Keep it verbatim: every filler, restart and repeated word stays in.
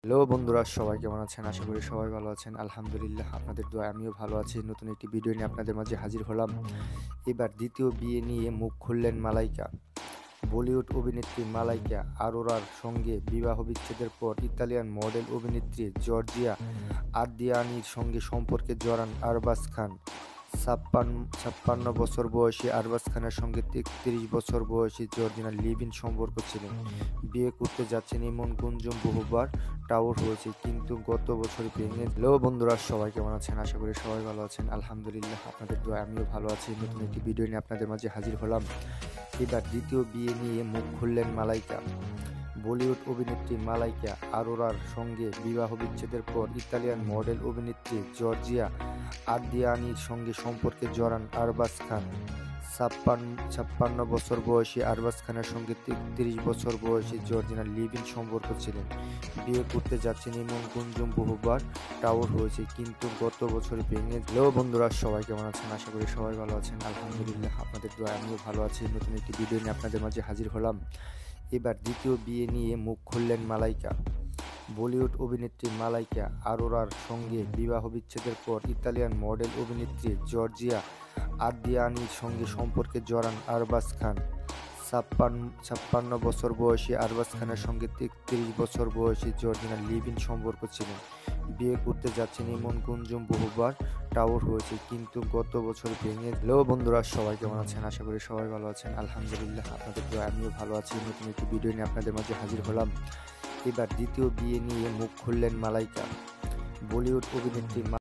Hello বন্ধুরা, সবাই কেমন আছেন? আশা করি সবাই ভালো আছেন। আলহামদুলিল্লাহ, আপনাদের দোয়ায় আমিও ভালো আছি। নতুন একটি ভিডিও নিয়ে আপনাদের মাঝে হাজির হলাম। এবার দ্বিতীয় বিয়ে নিয়ে মুখ খুললেন মালাইকা। বলিউড অভিনেত্রী মালাইকা আরোরার সঙ্গে বিবাহ বিচ্ছেদের পর ইতালিয়ান মডেল অভিনেত্রী জর্জিয়া আদ্রিয়ানির সঙ্গে সম্পর্কে জড়ান আরবাজ খান। ছাপ্পান্ন ছাপ্পান্ন বছর বয়সী আরবাজ খানের সঙ্গে তেত্রিশ বছর বয়সী জর্জিনার লিভ ইন সম্পর্ক ছিল। বিয়ে করতে যাচ্ছেন এমন গুঞ্জন বহুবার টাওয়ার হয়েছে, কিন্তু গত বছর ভেঙে। হ্যালো বন্ধুরা, সবাই কেমন আছেন? আশা করি সবাই ভালো আছেন। আলহামদুলিল্লাহ, আপনাদের দোয়ায় আমিও ভালো আছি। নতুন একটি ভিডিও নিয়ে আপনাদের মাঝে হাজির হলাম। এবার দ্বিতীয় বিয়ে নিয়ে মুখ খুললেন মালাইকা। বলিউড অভিনেত্রী মালাইকা আরোরার সঙ্গে বিবাহ বিচ্ছেদের পর ইতালিয়ান মডেল অভিনেত্রী জর্জিয়া আদ্রিয়ানির সঙ্গে সম্পর্কে জড়ান আরবাজ খান। ছাপ্পান্ন ছাপ্পান্ন বছর বয়সী আরবাজ খানের সঙ্গে তেত্রিশ বছর বয়সী জর্জিনার লিভ ইন সম্পর্ক ছিলেন। বিয়ে করতে যাচ্ছেন এমন গুঞ্জন বহুবার টাওয়ার হয়েছে, কিন্তু গত বছর ভেঙে। হ্যালো বন্ধুরা, সবাই কেমন আছেন? আশা করি সবাই ভালো আছেন। আলহামদুলিল্লাহ, আপনাদের দোয়ায় আমিও ভালো আছি। নতুন একটি ভিডিও নিয়ে আপনাদের মাঝে হাজির হলাম। এবার দ্বিতীয় বিয়ে নিয়ে মুখ খুললেন মালাইকা। বলিউড অভিনেত্রী মালাইকা আরোরার সঙ্গে বিবাহ বিচ্ছেদের পর ইতালিয়ান মডেল অভিনেত্রী জর্জিয়া আদ্রিয়ানির সঙ্গে সম্পর্কে জড়ান আরবাজ খান। ছাপ্পান্ন ছাপ্পান্ন বছর বয়সী আরবাজ খানের সঙ্গে তেত্রিশ বছর বয়সী জর্জিনার লিভ ইন সম্পর্ক ছিলেন। বিয়ে করতে যাচ্ছেন এমন গুঞ্জন বহুবার টাওয়ার হয়েছে, কিন্তু গত বছর ভেঙে। হ্যালো বন্ধুরা, সবাই কেমন আছেন? আশা করি সবাই ভালো আছেন। আলহামদুলিল্লাহ, আপনাদের দোয়ায় আমিও ভালো আছি। নতুন একটি ভিডিও নিয়ে আপনাদের মাঝে হাজির হলাম। এবার দ্বিতীয় বিয়ে নিয়ে মুখ খুললেন মালাইকা। বলিউড অভিনেত্রী